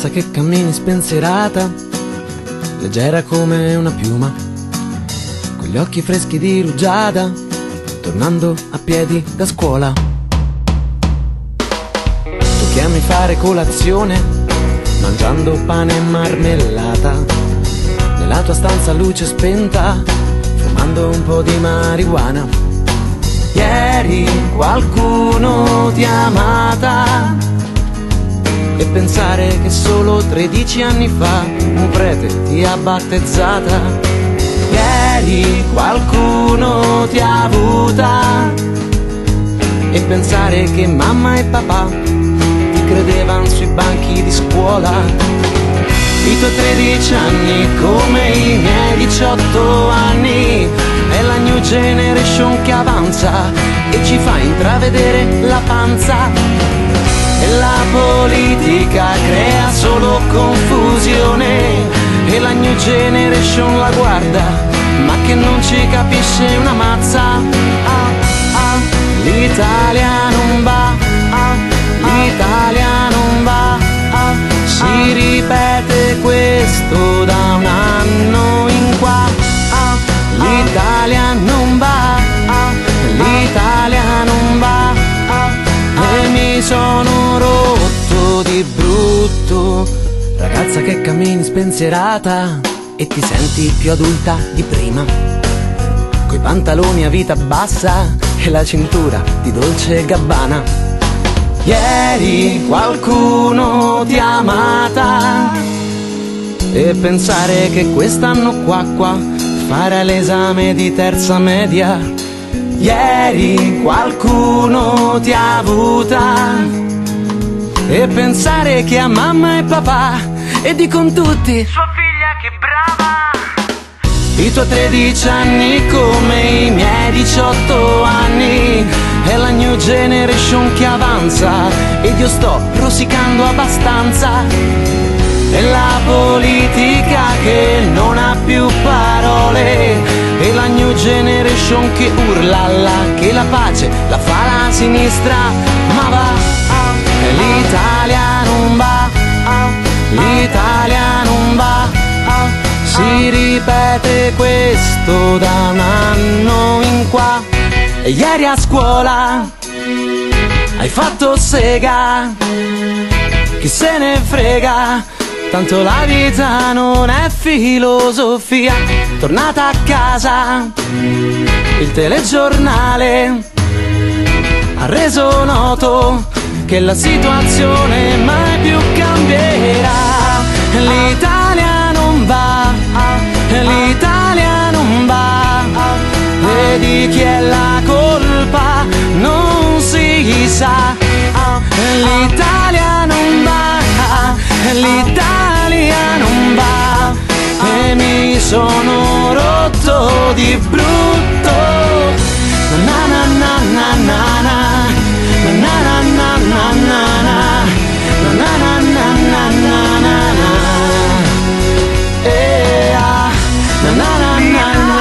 che cammini spensierata, leggera come una piuma, con gli occhi freschi di rugiada, tornando a piedi da scuola. Tu che ami fare colazione, mangiando pane e marmellata, nella tua stanza a luce spenta, fumando un po' di marijuana. Ieri qualcuno ti ha amata, e pensare che solo 13 anni fa un prete ti ha battezzata. Ieri qualcuno ti ha avuta, e pensare che mamma e papà ti credevano sui banchi di scuola. I tuoi 13 anni come i miei 18 anni, è la new generation che avanza e ci fa intravedere la panza. E la politica crea solo confusione, e la new generation la guarda, ma che non ci capisce una mazza. L'Italia non va, l'Italia non va, si ripete questo da un anno in qua. L'Italia non va, l'Italia non va, e mi sono rotto di brutto. Ragazza che cammini spensierata e ti senti più adulta di prima, coi pantaloni a vita bassa e la cintura di Dolce & Gabbana. Ieri qualcuno ti ha amata, e pensare che quest'anno qua farai l'esame di terza media. Ieri qualcuno ti ha avuta, e pensare che a mamma e papà e di con tutti sua figlia che brava. I tuoi 13 anni come i miei 18 anni, è la new generation che avanza ed io sto rosicando abbastanza. È la politica che non ha più parole, e la new generation che urla là, che la pace la fa la sinistra. Ma va, l'Italia non va, l'Italia non va, si ripete questo da un anno in qua. E ieri a scuola hai fatto sega, chi se ne frega, tanto la vita non è filosofia. Tornata a casa, il telegiornale ha reso noto che la situazione mai più cambierà. L'Italia non va, l'Italia non va, e di chi è la colpa non si sa. L'Italia non va, l'Italia non va, e mi sono rotto di brutto. Na na na na na na, na na na na na na, na na na na na na na, na na na na na.